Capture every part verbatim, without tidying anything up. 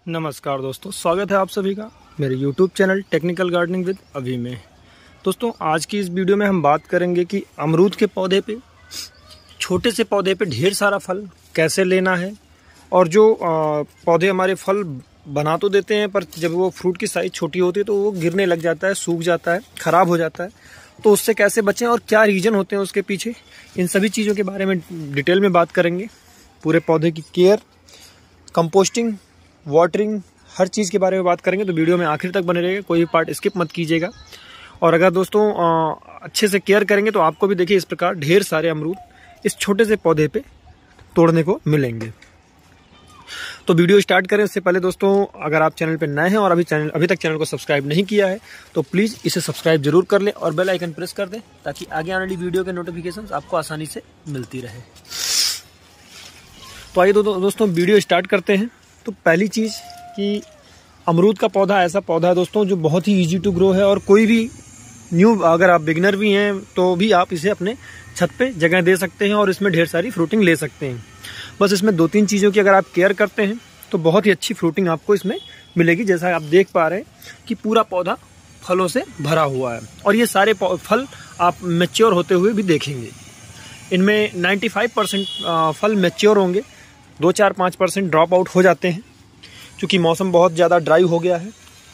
नमस्कार दोस्तों, स्वागत है आप सभी का मेरे YouTube channel technical gardening with Abhi में। दोस्तों, आज की इस वीडियो में हम बात करेंगे कि अमरूद के पौधे पे, छोटे से पौधे पे ढेर सारा फल कैसे लेना है। और जो पौधे हमारे फल बना तो देते हैं, पर जब वो फ्रूट की साइज़ छोटी होती है तो वो गिरने लग जाता है, सूख जाता है, ख़राब हो जाता है। तो उससे कैसे बचें और क्या रीज़न होते हैं उसके पीछे, इन सभी चीज़ों के बारे में डिटेल में बात करेंगे। पूरे पौधे की केयर, कंपोस्टिंग, वाटरिंग, हर चीज़ के बारे में बात करेंगे। तो वीडियो में आखिर तक बने रहिएगा, कोई भी पार्ट स्किप मत कीजिएगा। और अगर दोस्तों अच्छे से केयर करेंगे तो आपको भी देखिए इस प्रकार ढेर सारे अमरूद इस छोटे से पौधे पे तोड़ने को मिलेंगे। तो वीडियो स्टार्ट करें उससे पहले दोस्तों, अगर आप चैनल पे नए हैं और अभी चैनल अभी तक चैनल को सब्सक्राइब नहीं किया है तो प्लीज़ इसे सब्सक्राइब जरूर कर लें और बेल आइकन प्रेस कर दें, ताकि आगे आने वाली वीडियो के नोटिफिकेशन आपको आसानी से मिलती रहे। तो आइए दो, दो, दोस्तों वीडियो स्टार्ट करते हैं। तो पहली चीज़ कि अमरूद का पौधा ऐसा पौधा है दोस्तों जो बहुत ही इजी टू ग्रो है, और कोई भी न्यू, अगर आप बिगिनर भी हैं तो भी आप इसे अपने छत पे जगह दे सकते हैं और इसमें ढेर सारी फ्रूटिंग ले सकते हैं। बस इसमें दो तीन चीज़ों की अगर आप केयर करते हैं तो बहुत ही अच्छी फ्रूटिंग आपको इसमें मिलेगी। जैसा आप देख पा रहे हैं कि पूरा पौधा फलों से भरा हुआ है, और ये सारे फल आप मैच्योर होते हुए भी देखेंगे। इनमें पचानवे परसेंट फल मैच्योर होंगे, दो चार पाँच परसेंट ड्रॉप आउट हो जाते हैं क्योंकि मौसम बहुत ज़्यादा ड्राई हो गया है।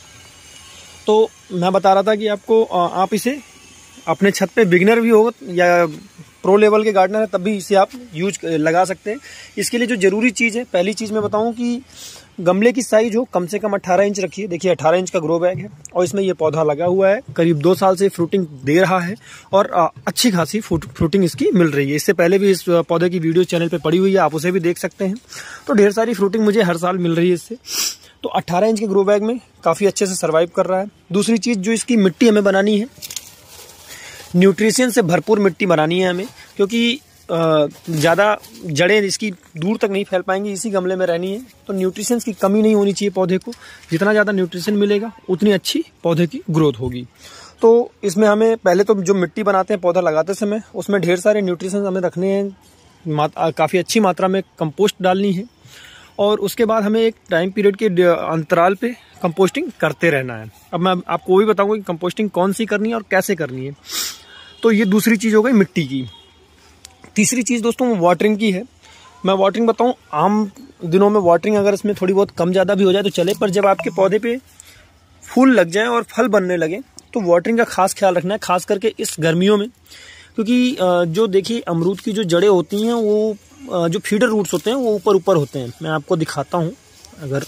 तो मैं बता रहा था कि आपको आप इसे अपने छत पे, बिगिनर भी हो या प्रो लेवल के गार्डनर है तब भी इसे आप यूज लगा सकते हैं। इसके लिए जो ज़रूरी चीज़ है, पहली चीज़ मैं बताऊं कि गमले की साइज हो कम से कम अठारह इंच रखिए। देखिए अठारह इंच का ग्रो बैग है और इसमें ये पौधा लगा हुआ है, करीब दो साल से फ्रूटिंग दे रहा है और अच्छी खासी फ्रूटिंग इसकी मिल रही है। इससे पहले भी इस पौधे की वीडियो चैनल पे पड़ी हुई है, आप उसे भी देख सकते हैं। तो ढेर सारी फ्रूटिंग मुझे हर साल मिल रही है इससे। तो अट्ठारह इंच के ग्रो बैग में काफ़ी अच्छे से सर्वाइव कर रहा है। दूसरी चीज़, जो इसकी मिट्टी हमें बनानी है, न्यूट्रिशन से भरपूर मिट्टी बनानी है हमें, क्योंकि ज़्यादा जड़ें इसकी दूर तक नहीं फैल पाएंगी, इसी गमले में रहनी है। तो न्यूट्रिशन की कमी नहीं होनी चाहिए पौधे को। जितना ज़्यादा न्यूट्रिशन मिलेगा उतनी अच्छी पौधे की ग्रोथ होगी। तो इसमें हमें पहले तो जो मिट्टी बनाते हैं पौधा लगाते समय, उसमें ढेर सारे न्यूट्रिशन हमें रखने हैं, काफ़ी अच्छी मात्रा में कंपोस्ट डालनी है, और उसके बाद हमें एक टाइम पीरियड के अंतराल पे कंपोस्टिंग करते रहना है। अब मैं आपको वो भी बताऊंगा कि कंपोस्टिंग कौन सी करनी है और कैसे करनी है। तो ये दूसरी चीज़ हो गई मिट्टी की। तीसरी चीज़ दोस्तों वाटरिंग की है। मैं वाटरिंग बताऊं, आम दिनों में वाटरिंग अगर इसमें थोड़ी बहुत कम ज़्यादा भी हो जाए तो चले, पर जब आपके पौधे पे फूल लग जाए और फल बनने लगे तो वाटरिंग का खास ख्याल रखना है, खास करके इस गर्मियों में। क्योंकि जो देखिए अमरूद की जो जड़ें होती हैं वो जो फीडर रूट्स होते हैं वो ऊपर ऊपर होते हैं। मैं आपको दिखाता हूँ अगर,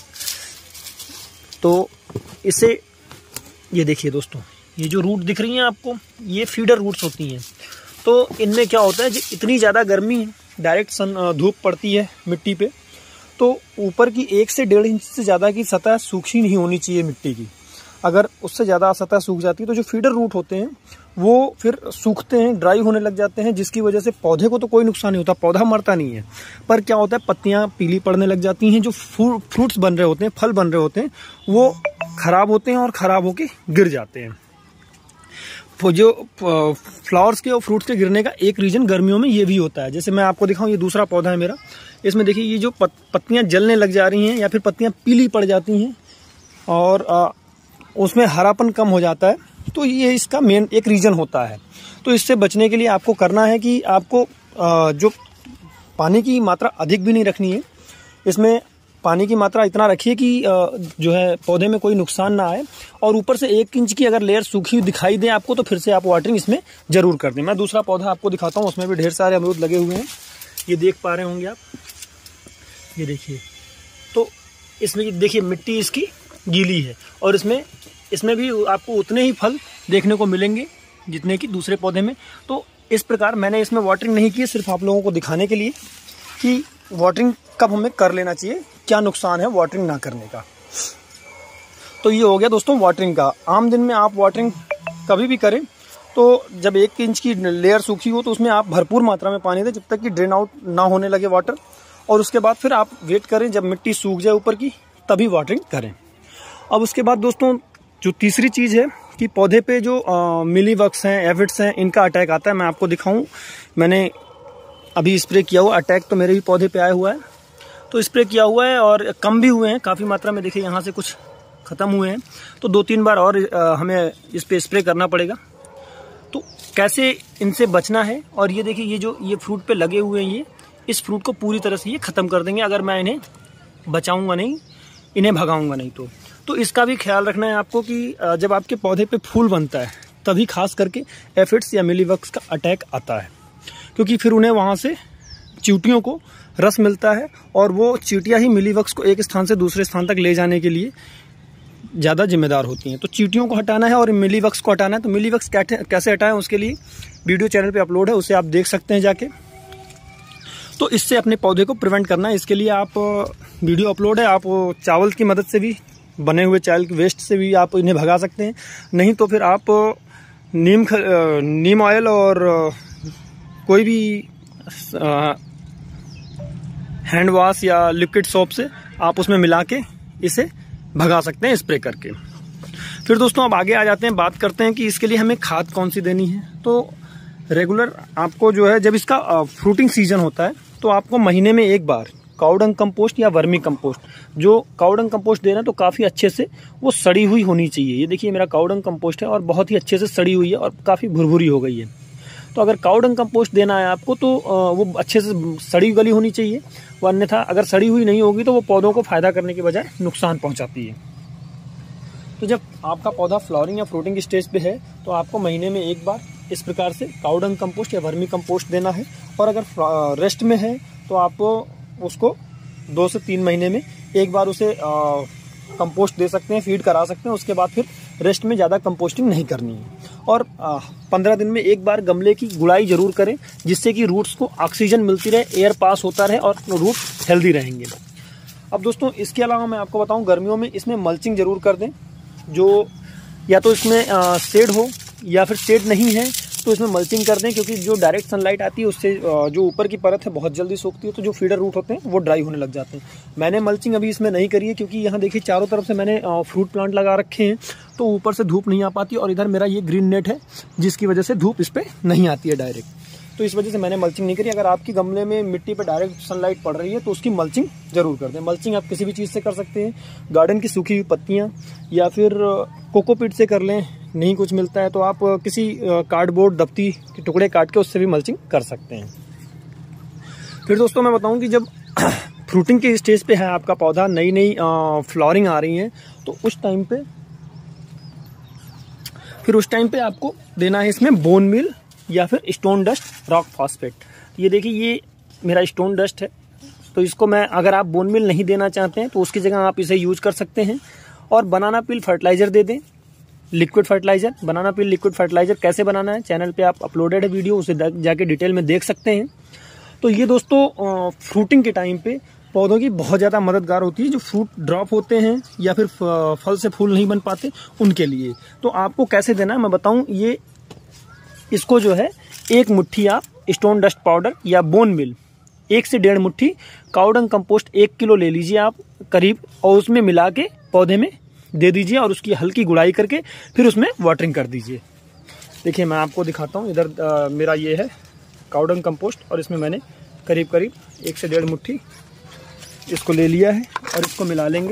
तो इसे ये देखिए दोस्तों, ये जो रूट दिख रही हैं आपको, ये फीडर रूट्स होती हैं। तो इनमें क्या होता है, इतनी ज़्यादा गर्मी, डायरेक्ट सन धूप पड़ती है मिट्टी पे, तो ऊपर की एक से डेढ़ इंच से ज़्यादा की सतह सूखी नहीं होनी चाहिए मिट्टी की। अगर उससे ज़्यादा सतह सूख जाती है तो जो फीडर रूट होते हैं वो फिर सूखते हैं, ड्राई होने लग जाते हैं, जिसकी वजह से पौधे को तो कोई नुकसान नहीं होता, पौधा मरता नहीं है, पर क्या होता है पत्तियां पीली पड़ने लग जाती हैं। जो फ्रूट्स बन रहे होते हैं, फल बन रहे होते हैं, वो खराब होते हैं और ख़राब होके गिर जाते हैं। जो फ्लावर्स के और फ्रूट्स के गिरने का एक रीज़न गर्मियों में ये भी होता है। जैसे मैं आपको दिखाऊं, ये दूसरा पौधा है मेरा, इसमें देखिए ये जो पत्तियां जलने लग जा रही हैं या फिर पत्तियां पीली पड़ जाती हैं और आ, उसमें हरापन कम हो जाता है, तो ये इसका मेन एक रीज़न होता है। तो इससे बचने के लिए आपको करना है कि आपको आ, जो पानी की मात्रा अधिक भी नहीं रखनी है, इसमें पानी की मात्रा इतना रखिए कि जो है पौधे में कोई नुकसान ना आए, और ऊपर से एक इंच की अगर लेयर सूखी हुई दिखाई दे आपको तो फिर से आप वाटरिंग इसमें ज़रूर कर दें। मैं दूसरा पौधा आपको दिखाता हूँ, उसमें भी ढेर सारे अमरूद लगे हुए हैं, ये देख पा रहे होंगे आप, ये देखिए। तो इसमें देखिए मिट्टी इसकी गीली है और इसमें इसमें भी आपको उतने ही फल देखने को मिलेंगे जितने कि दूसरे पौधे में। तो इस प्रकार मैंने इसमें वाटरिंग नहीं की, सिर्फ आप लोगों को दिखाने के लिए कि वाटरिंग कब हमें कर लेना चाहिए, क्या नुकसान है वाटरिंग ना करने का। तो ये हो गया दोस्तों वाटरिंग का। आम दिन में आप वाटरिंग कभी भी करें तो जब एक इंच की लेयर सूखी हो तो उसमें आप भरपूर मात्रा में पानी दें जब तक कि ड्रेन आउट ना होने लगे वाटर, और उसके बाद फिर आप वेट करें जब मिट्टी सूख जाए ऊपर की, तभी वाटरिंग करें। अब उसके बाद दोस्तों जो तीसरी चीज़ है कि पौधे पे जो मिलीबग्स हैं, एविड्स हैं, इनका अटैक आता है। मैं आपको दिखाऊं, मैंने अभी स्प्रे किया हुआ, अटैक तो मेरे भी पौधे पे आया हुआ है। तो स्प्रे किया हुआ है और कम भी हुए हैं काफ़ी मात्रा में। देखिए यहाँ से कुछ ख़त्म हुए हैं, तो दो तीन बार और हमें इस पर स्प्रे करना पड़ेगा। तो कैसे इनसे बचना है, और ये देखिए ये जो ये फ्रूट पे लगे हुए हैं, ये इस फ्रूट को पूरी तरह से ये ख़त्म कर देंगे अगर मैं इन्हें बचाऊंगा नहीं, इन्हें भगाऊंगा नहीं तो। तो इसका भी ख्याल रखना है आपको कि जब आपके पौधे पे फूल बनता है तभी खास करके एफिड्स या मिलीबग्स का अटैक आता है, क्योंकि फिर उन्हें वहाँ से चींटियों को रस मिलता है और वो चींटियाँ ही मिलीबग्स को एक स्थान से दूसरे स्थान तक ले जाने के लिए ज़्यादा जिम्मेदार होती हैं। तो चींटियों को हटाना है और मिलीबग्स को हटाना है। तो मिलीबग्स कैसे हटाएं उसके लिए वीडियो चैनल पे अपलोड है, उसे आप देख सकते हैं जाके। तो इससे अपने पौधे को प्रिवेंट करना है, इसके लिए आप वीडियो अपलोड है, आप चावल की मदद से भी, बने हुए चावल के वेस्ट से भी आप इन्हें भगा सकते हैं। नहीं तो फिर आप नीम नीम ऑयल और कोई भी हैंड वॉश या लिक्विड सोप से आप उसमें मिला के इसे भगा सकते हैं स्प्रे करके। फिर दोस्तों अब आगे आ जाते हैं, बात करते हैं कि इसके लिए हमें खाद कौन सी देनी है। तो रेगुलर आपको जो है, जब इसका फ्रूटिंग सीजन होता है तो आपको महीने में एक बार काउडंग कंपोस्ट या वर्मी कंपोस्ट, जो काउडंग कंपोस्ट दे रहे हैं तो काफ़ी अच्छे से वो सड़ी हुई होनी चाहिए। ये देखिए मेरा काउडंग कंपोस्ट है और बहुत ही अच्छे से सड़ी हुई है और काफ़ी भुरभुरी हो गई है। तो अगर काउडंग कंपोस्ट देना है आपको तो वो अच्छे से सड़ी गली होनी चाहिए, वो अन्यथा अगर सड़ी हुई नहीं होगी तो वो पौधों को फायदा करने के बजाय नुकसान पहुंचाती है। तो जब आपका पौधा फ्लावरिंग या फ्रूटिंग स्टेज पे है तो आपको महीने में एक बार इस प्रकार से काउडंग कंपोस्ट या वर्मी कंपोस्ट देना है। और अगर रेस्ट में है तो आप उसको दो से तीन महीने में एक बार उसे कंपोस्ट दे सकते हैं, फीड करा सकते हैं। उसके बाद फिर रेस्ट में ज़्यादा कंपोस्टिंग नहीं करनी है। और पंद्रह दिन में एक बार गमले की गुड़ाई जरूर करें, जिससे कि रूट्स को ऑक्सीजन मिलती रहे, एयर पास होता रहे और रूट हेल्दी रहेंगे। अब दोस्तों इसके अलावा मैं आपको बताऊं, गर्मियों में इसमें मल्चिंग जरूर कर दें, जो या तो इसमें शेड हो या फिर शेड नहीं है तो इसमें मल्चिंग कर दें, क्योंकि जो डायरेक्ट सनलाइट आती है उससे जो ऊपर की परत है बहुत जल्दी सूखती है, तो जो फीडर रूट होते हैं वो ड्राई होने लग जाते हैं। मैंने मल्चिंग अभी इसमें नहीं करी है, क्योंकि यहाँ देखिए चारों तरफ से मैंने फ्रूट प्लांट लगा रखे हैं, तो ऊपर से धूप नहीं आ पाती और इधर मेरा ये ग्रीन नेट है जिसकी वजह से धूप इस पर नहीं आती है डायरेक्ट, तो इस वजह से मैंने मल्चिंग नहीं करी। अगर आपकी गमले में मिट्टी पर डायरेक्ट सनलाइट पड़ रही है तो उसकी मल्चिंग जरूर कर दें। मल्चिंग आप किसी भी चीज़ से कर सकते हैं, गार्डन की सूखी हुई पत्तियाँ या फिर कोकोपीट से कर लें, नहीं कुछ मिलता है तो आप किसी कार्डबोर्ड दफ्ती के टुकड़े काट के उससे भी मल्चिंग कर सकते हैं। फिर दोस्तों मैं बताऊं कि जब फ्रूटिंग के स्टेज पे है आपका पौधा, नई नई फ्लावरिंग आ रही है, तो उस टाइम पे फिर उस टाइम पे आपको देना है इसमें बोन मील या फिर स्टोन डस्ट रॉक फॉस्फेट। ये देखिए ये मेरा स्टोन डस्ट है, तो इसको मैं, अगर आप बोन मील नहीं देना चाहते हैं तो उसकी जगह आप इसे यूज कर सकते हैं। और बनाना पील फर्टिलाइजर दे दें, liquid fertiliser. Banana peel liquid fertiliser कैसे बनाना है चैनल पे आप अपलोडेड है वीडियो, उसे जाके डिटेल में देख सकते हैं। तो ये दोस्तों फ्रूटिंग के टाइम पे पौधों की बहुत ज़्यादा मददगार होती है, जो फ्रूट ड्रॉप होते हैं या फिर फल से फूल नहीं बन पाते उनके लिए। तो आपको कैसे देना है मैं बताऊं, ये इसको जो है एक मुट्ठी आप स्टोन डस्ट पाउडर या बोन मिल, एक से डेढ़ मुट्ठी काउडंग कंपोस्ट एक किलो ले लीजिए आप करीब, और उसमें मिला के पौधे में दे दीजिए और उसकी हल्की गुड़ाई करके फिर उसमें वाटरिंग कर दीजिए। देखिए मैं आपको दिखाता हूँ, इधर आ, मेरा ये है काउडंग कंपोस्ट और इसमें मैंने करीब करीब एक से डेढ़ मुट्ठी इसको ले लिया है और इसको मिला लेंगे।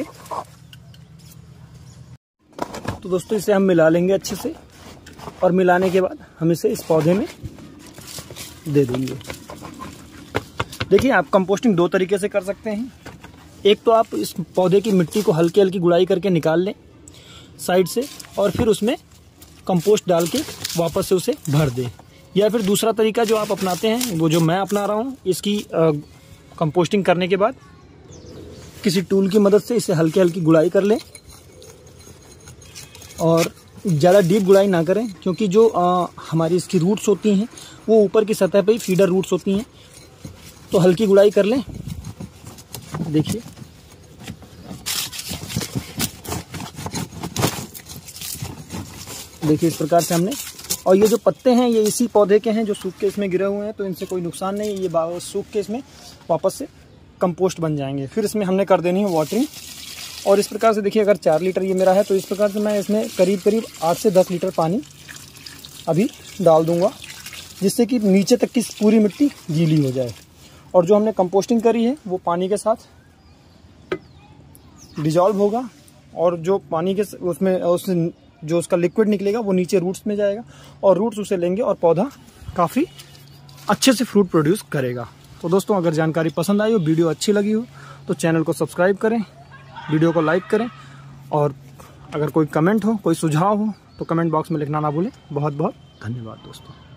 तो दोस्तों इसे हम मिला लेंगे अच्छे से, और मिलाने के बाद हम इसे इस पौधे में दे देंगे। देखिए आप कंपोस्टिंग दो तरीके से कर सकते हैं। एक तो आप इस पौधे की मिट्टी को हल्की हल्की गुड़ाई करके निकाल लें साइड से, और फिर उसमें कंपोस्ट डाल के वापस से उसे भर दें। या फिर दूसरा तरीका जो आप अपनाते हैं, वो जो मैं अपना रहा हूँ, इसकी कंपोस्टिंग करने के बाद किसी टूल की मदद से इसे हल्की हल्की गुड़ाई कर लें, और ज़्यादा डीप गुड़ाई ना करें, क्योंकि जो आ, हमारी इसकी रूट्स होती हैं वो ऊपर की सतह पे ही फीडर रूट्स होती हैं, तो हल्की गुड़ाई कर लें। देखिए देखिए इस प्रकार से हमने, और ये जो पत्ते हैं ये इसी पौधे के हैं जो सूख के इसमें गिरे हुए हैं, तो इनसे कोई नुकसान नहीं है, ये सूख के इसमें वापस से कंपोस्ट बन जाएंगे। फिर इसमें हमने कर देनी है वाटरिंग, और इस प्रकार से देखिए अगर चार लीटर ये मेरा है तो इस प्रकार से मैं इसमें करीब करीब आठ से दस लीटर पानी अभी डाल दूंगा, जिससे कि नीचे तक की पूरी मिट्टी गीली हो जाए। और जो हमने कंपोस्टिंग करी है वो पानी के साथ डिजॉल्व होगा और जो पानी के उसमें उस जो उसका लिक्विड निकलेगा वो नीचे रूट्स में जाएगा और रूट्स उसे लेंगे और पौधा काफ़ी अच्छे से फ्रूट प्रोड्यूस करेगा। तो दोस्तों अगर जानकारी पसंद आई हो, वीडियो अच्छी लगी हो तो चैनल को सब्सक्राइब करें, वीडियो को लाइक करें और अगर कोई कमेंट हो, कोई सुझाव हो तो कमेंट बॉक्स में लिखना ना भूलें। बहुत बहुत धन्यवाद दोस्तों।